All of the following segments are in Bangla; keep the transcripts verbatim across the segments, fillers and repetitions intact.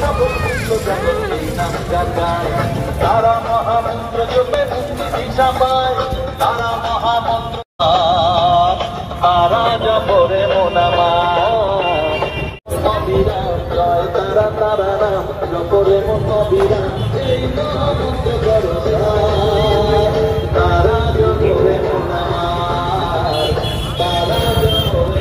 তারা মহামন্ত্র জপে মুক্তি দিশা পায়, তারা মহামন্ত্র তারা জপরে মোনামা নবীরাম জয় তারা তারা নাম জপরে মন নবীরাম এই মহামন্ত্র করো তারা জপরে মোনামা তারা জপরে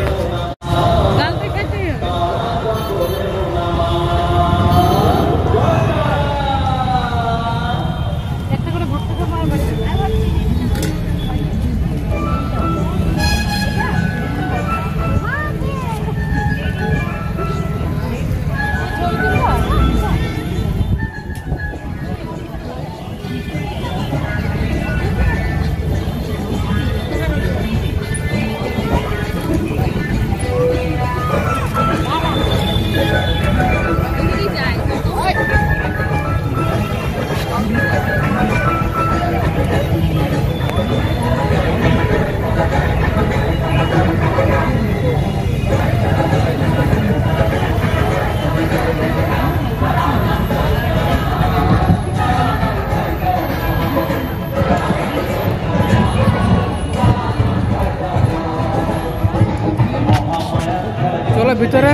চলো ভিতরে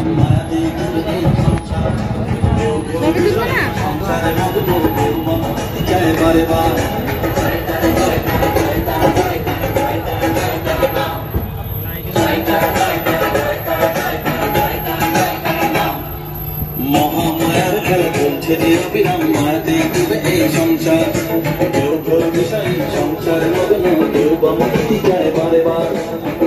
মহামায়ার খেলা চলছে নিরবিরাম মায়া দেখবে এই সংসার সংসার মগ্ন কেউ বা মুক্তি চায় বারে বার।